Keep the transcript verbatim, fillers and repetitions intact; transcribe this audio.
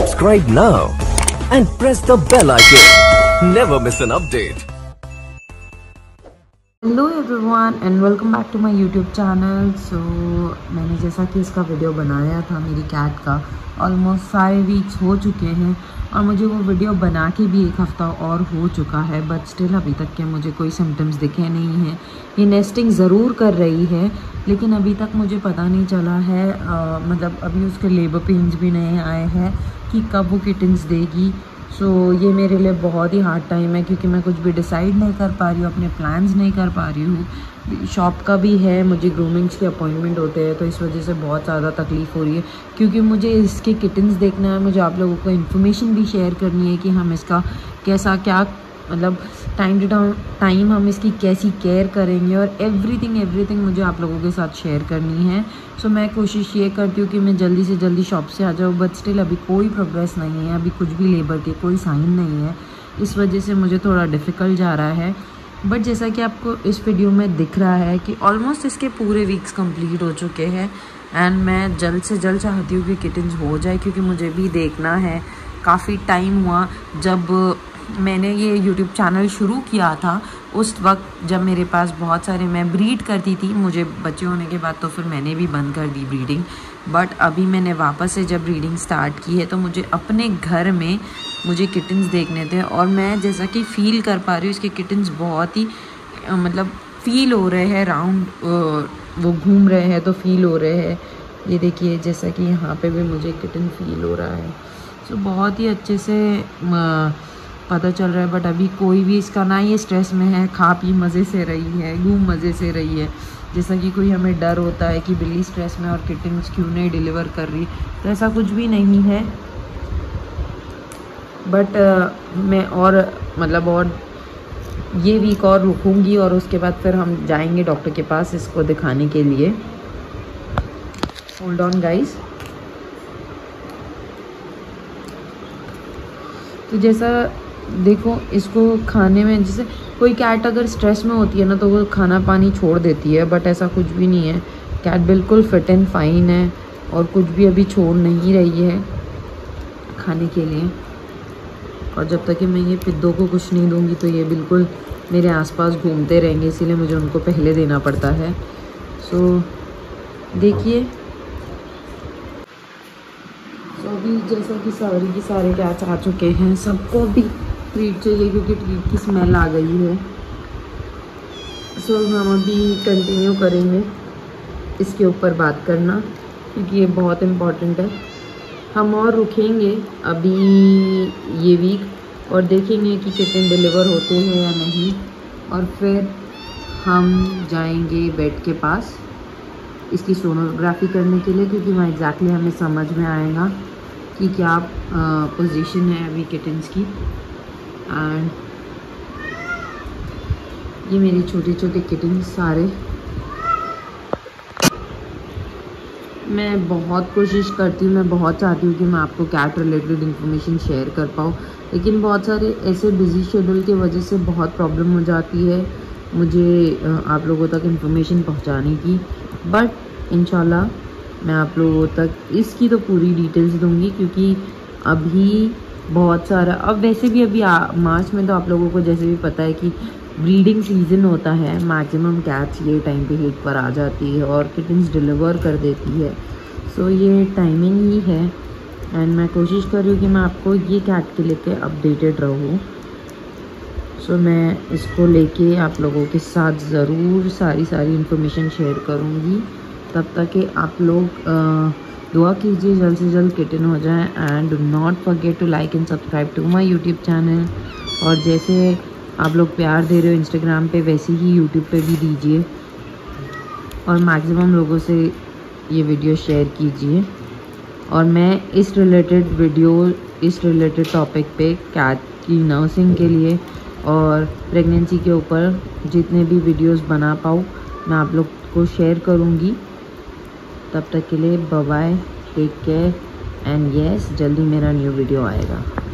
Subscribe now and press the bell icon. Never miss an update. Hello everyone and welcome back to my YouTube channel. So मैंने जैसा कि इसका video बनाया था मेरी cat का, ऑलमोस्ट फाइव वीक्स हो चुके हैं और मुझे वो वीडियो बना के भी एक हफ़्ता और हो चुका है, बट स्टिल अभी तक के मुझे कोई सिम्टम्स दिखे नहीं हैं। ये नेस्टिंग ज़रूर कर रही है लेकिन अभी तक मुझे पता नहीं चला है, आ, मतलब अभी उसके लेबर पेन्स भी नहीं आए हैं कि कब वो किटन्स देगी। सो so, ये मेरे लिए बहुत ही हार्ड टाइम है क्योंकि मैं कुछ भी डिसाइड नहीं कर पा रही हूँ, अपने प्लान्स नहीं कर पा रही हूँ। शॉप का भी है, मुझे ग्रूमिंग्स के अपॉइंटमेंट होते हैं तो इस वजह से बहुत ज़्यादा तकलीफ़ हो रही है क्योंकि मुझे इसके किटन्स देखना है, मुझे आप लोगों को इन्फॉर्मेशन भी शेयर करनी है कि हम इसका कैसा क्या मतलब टाइम टू टाइम हम इसकी कैसी केयर करेंगे और एवरीथिंग एवरीथिंग मुझे आप लोगों के साथ शेयर करनी है। सो so, मैं कोशिश ये करती हूँ कि मैं जल्दी से जल्दी शॉप से आ जाऊँ, बट स्टिल अभी कोई प्रोग्रेस नहीं है, अभी कुछ भी लेबर के कोई साइन नहीं है, इस वजह से मुझे थोड़ा डिफ़िकल्ट जा रहा है। बट जैसा कि आपको इस वीडियो में दिख रहा है कि ऑलमोस्ट इसके पूरे वीक्स कंप्लीट हो चुके हैं एंड मैं जल्द से जल्द चाहती हूँ कि किटन्स हो जाए क्योंकि मुझे भी देखना है। काफ़ी टाइम हुआ जब मैंने ये यूट्यूब चैनल शुरू किया था, उस वक्त जब मेरे पास बहुत सारे मैं ब्रीड करती थी, मुझे बच्चे होने के बाद तो फिर मैंने भी बंद कर दी ब्रीडिंग, बट अभी मैंने वापस से जब ब्रीडिंग स्टार्ट की है तो मुझे अपने घर में मुझे किटन्स देखने थे और मैं जैसा कि फ़ील कर पा रही हूँ इसके किटन्स बहुत ही मतलब फ़ील हो रहे हैं, राउंड वो घूम रहे हैं तो फील हो रहे हैं। ये देखिए जैसा कि यहाँ पे भी मुझे किटन फील हो रहा है। सो बहुत ही अच्छे से पता चल रहा है, बट अभी कोई भी इसका ना ये स्ट्रेस में है, खा पी मज़े से रही है, घूम मज़े से रही है। जैसा कि कोई हमें डर होता है कि बिल्ली स्ट्रेस में और किटन्स क्यों नहीं डिलीवर कर रही, तो ऐसा कुछ भी नहीं है। बट uh, मैं और मतलब और ये वीक और रुकूंगी और उसके बाद फिर हम जाएंगे डॉक्टर के पास इसको दिखाने के लिए। Hold on guys. तो जैसा देखो इसको खाने में, जैसे कोई कैट अगर स्ट्रेस में होती है ना तो वो खाना पानी छोड़ देती है, बट ऐसा कुछ भी नहीं है। कैट बिल्कुल फिट एंड फाइन है और कुछ भी अभी छोड़ नहीं रही है खाने के लिए। और जब तक कि मैं ये पिद्दों को कुछ नहीं दूंगी तो ये बिल्कुल मेरे आसपास घूमते रहेंगे, इसीलिए मुझे उनको पहले देना पड़ता है। सो देखिए, सो अभी जैसा कि सारी की सारे कैट्स आ चुके हैं, सबको अभी ट्रीट चाहिए क्योंकि ट्रीट की स्मेल आ गई है। सो हम अभी कंटिन्यू करेंगे इसके ऊपर बात करना क्योंकि ये बहुत इम्पॉर्टेंट है। हम और रुकेंगे अभी ये वीक और देखेंगे कि कितने डिलीवर होते हैं या नहीं, और फिर हम जाएंगे बेड के पास इसकी सोनोग्राफी करने के लिए क्योंकि वहाँ एग्जैक्टली हमें समझ में आएगा कि क्या पोजीशन है अभी किटन्स की। एंड ये मेरी छोटे छोटे किटन्स सारे, मैं बहुत कोशिश करती हूँ, मैं बहुत चाहती हूँ कि मैं आपको कैट रिलेटेड इन्फॉर्मेशन शेयर कर पाऊँ, लेकिन बहुत सारे ऐसे बिजी शेड्यूल की वजह से बहुत प्रॉब्लम हो जाती है मुझे आप लोगों तक इन्फॉर्मेशन पहुँचाने की। बट इंशाल्लाह मैं आप लोगों तक इसकी तो पूरी डिटेल्स दूँगी क्योंकि अभी बहुत सारा, अब वैसे भी अभी मार्च में तो आप लोगों को जैसे भी पता है कि ब्रीडिंग सीज़न होता है, मैक्सिमम कैट्स ये टाइम पे हीट पर आ जाती है और किटन्स डिलीवर कर देती है। सो so, ये टाइमिंग ही है एंड मैं कोशिश कर रही हूँ कि मैं आपको ये कैट के लेके अपडेटेड रहूँ। सो so, मैं इसको लेके आप लोगों के साथ ज़रूर सारी सारी इन्फॉर्मेशन शेयर करूँगी। तब तक कि आप लोग दुआ कीजिए जल्द से जल्द किटन हो जाए and do not forget to like and subscribe to my YouTube channel. और जैसे आप लोग प्यार दे रहे हो इंस्टाग्राम पे, वैसे ही यूट्यूब पे भी दीजिए और मैक्सिमम लोगों से ये वीडियो शेयर कीजिए। और मैं इस रिलेटेड वीडियो इस रिलेटेड टॉपिक पे कैट की नर्सिंग के लिए और प्रेगनेंसी के ऊपर जितने भी वीडियोस बना पाऊँ मैं आप लोग को शेयर करूँगी। तब तक के लिए bye bye, take care and yes, जल्दी मेरा न्यू वीडियो आएगा।